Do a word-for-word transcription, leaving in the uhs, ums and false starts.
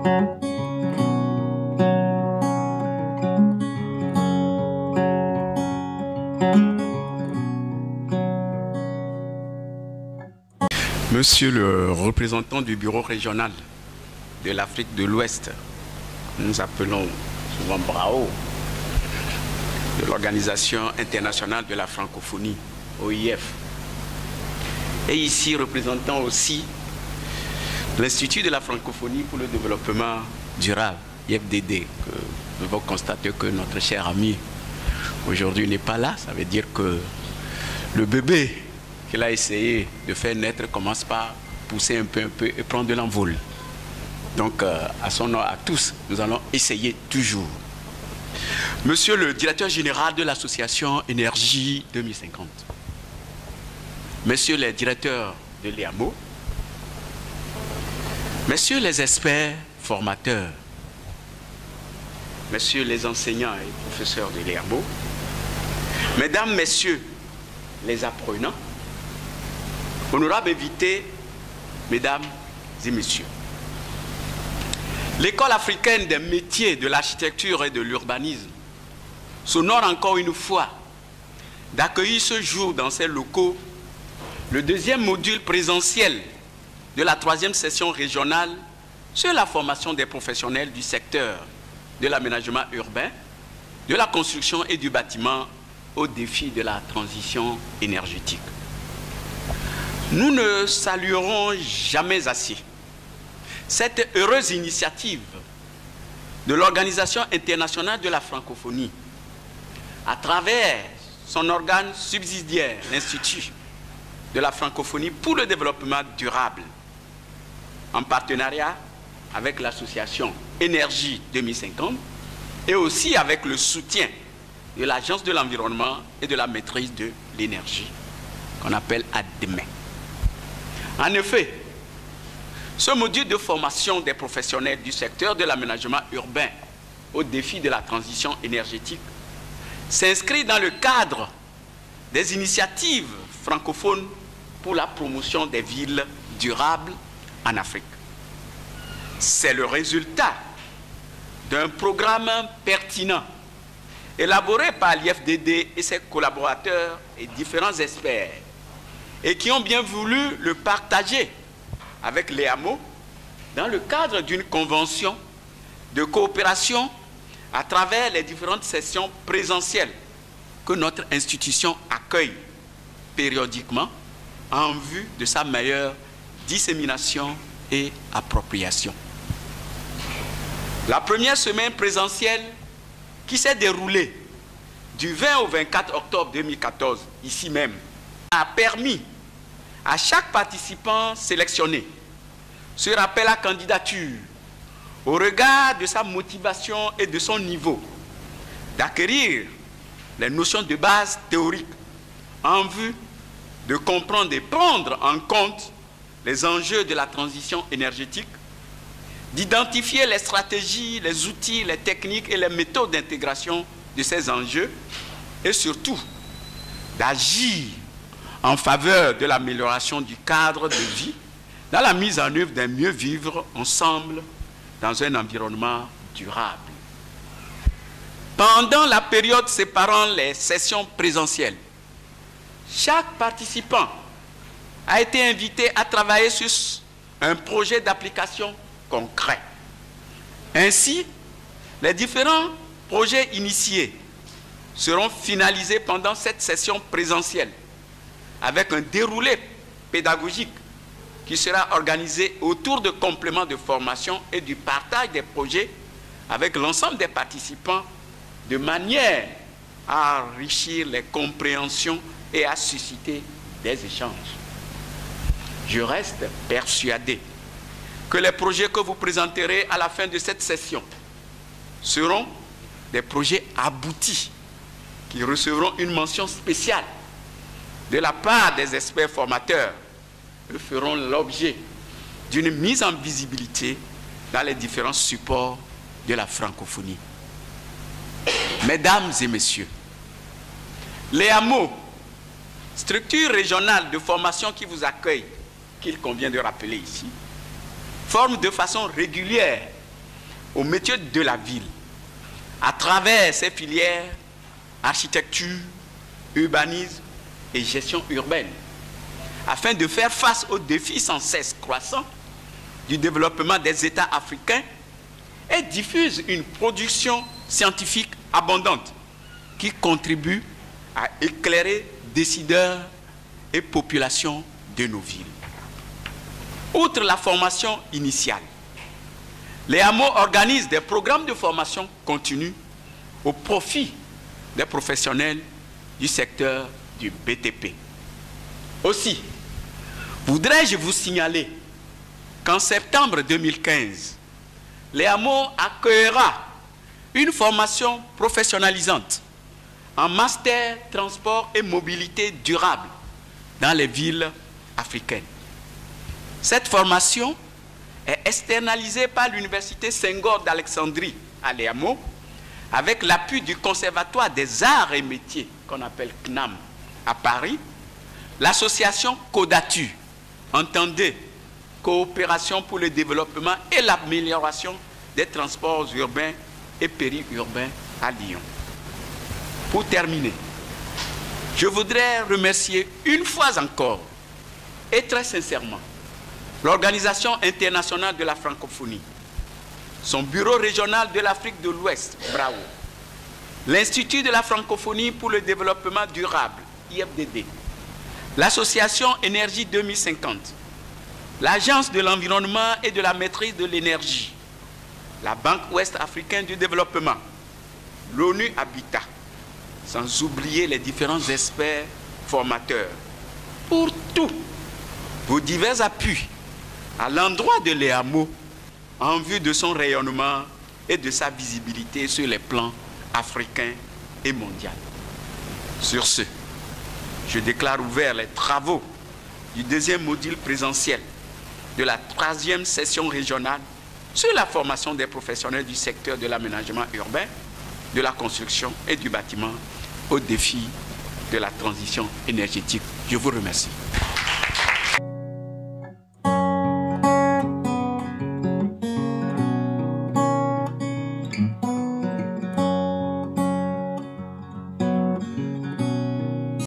Monsieur le représentant du bureau régional de l'Afrique de l'Ouest, nous appelons souvent Brao, de l'Organisation internationale de la francophonie, O I F, et ici représentant aussi l'Institut de la francophonie pour le développement durable, I F D D, que nous devons constater que notre cher ami aujourd'hui n'est pas là. Ça veut dire que le bébé qu'il a essayé de faire naître commence par pousser un peu, un peu et prendre de l'envol. Donc, euh, à son nom, à tous, nous allons essayer toujours. Monsieur le directeur général de l'association Énergie deux mille cinquante, messieurs les directeurs de l'E A M O, messieurs les experts formateurs, messieurs les enseignants et professeurs de l'E A M O, mesdames, messieurs les apprenants, honorables invités, mesdames et messieurs. L'école africaine des métiers de l'architecture et de l'urbanisme s'honore encore une fois d'accueillir ce jour dans ses locaux le deuxième module présentiel de la troisième session régionale sur la formation des professionnels du secteur de l'aménagement urbain, de la construction et du bâtiment au défi de la transition énergétique. Nous ne saluerons jamais assez cette heureuse initiative de l'Organisation internationale de la francophonie à travers son organe subsidiaire, l'Institut de la francophonie pour le développement durable, en partenariat avec l'association Énergie deux mille cinquante et aussi avec le soutien de l'Agence de l'environnement et de la maîtrise de l'énergie, qu'on appelle A D M E. En effet, ce module de formation des professionnels du secteur de l'aménagement urbain au défi de la transition énergétique s'inscrit dans le cadre des initiatives francophones pour la promotion des villes durables en Afrique. C'est le résultat d'un programme pertinent élaboré par l'I F D D et ses collaborateurs et différents experts, et qui ont bien voulu le partager avec l'E A M O dans le cadre d'une convention de coopération à travers les différentes sessions présentielles que notre institution accueille périodiquement en vue de sa meilleure dissémination et appropriation. La première semaine présentielle qui s'est déroulée du vingt au vingt-quatre octobre deux mille quatorze, ici même, a permis à chaque participant sélectionné sur appel à candidature, au regard de sa motivation et de son niveau, d'acquérir les notions de base théoriques en vue de comprendre et prendre en compte les enjeux de la transition énergétique, d'identifier les stratégies, les outils, les techniques et les méthodes d'intégration de ces enjeux et surtout d'agir en faveur de l'amélioration du cadre de vie dans la mise en œuvre d'un mieux vivre ensemble dans un environnement durable. Pendant la période séparant les sessions présentielles, chaque participant a été invité à travailler sur un projet d'application concret. Ainsi, les différents projets initiés seront finalisés pendant cette session présentielle avec un déroulé pédagogique qui sera organisé autour de compléments de formation et du partage des projets avec l'ensemble des participants de manière à enrichir les compréhensions et à susciter des échanges. Je reste persuadé que les projets que vous présenterez à la fin de cette session seront des projets aboutis qui recevront une mention spéciale de la part des experts formateurs et feront l'objet d'une mise en visibilité dans les différents supports de la francophonie. Mesdames et messieurs, l'E A M O, structure régionale de formation qui vous accueille, qu'il convient de rappeler ici, forme de façon régulière aux métiers de la ville à travers ces filières architecture, urbanisme et gestion urbaine, afin de faire face aux défis sans cesse croissants du développement des États africains et diffuse une production scientifique abondante qui contribue à éclairer décideurs et populations de nos villes. Outre la formation initiale, les hameaux organisent des programmes de formation continue au profit des professionnels du secteur du B T P. Aussi, voudrais-je vous signaler qu'en septembre deux mille quinze, les hameaux accueillera une formation professionnalisante en master transport et mobilité durable dans les villes africaines. Cette formation est externalisée par l'Université Senghor d'Alexandrie à Les Hameaux avec l'appui du Conservatoire des Arts et Métiers qu'on appelle C N A M à Paris, l'association CODATU, entendez, Coopération pour le développement et l'amélioration des transports urbains et périurbains à Lyon. Pour terminer, je voudrais remercier une fois encore et très sincèrement l'Organisation internationale de la francophonie, son bureau régional de l'Afrique de l'Ouest, bravo, l'Institut de la francophonie pour le développement durable, I F D D, l'Association Énergie deux mille cinquante, l'Agence de l'environnement et de la maîtrise de l'énergie, la Banque ouest africaine du développement, l'ONU Habitat, sans oublier les différents experts formateurs, pour tous vos divers appuis à l'endroit de Les Hameaux en vue de son rayonnement et de sa visibilité sur les plans africains et mondiaux. Sur ce, je déclare ouvert les travaux du deuxième module présentiel de la troisième session régionale sur la formation des professionnels du secteur de l'aménagement urbain, de la construction et du bâtiment au défi de la transition énergétique. Je vous remercie.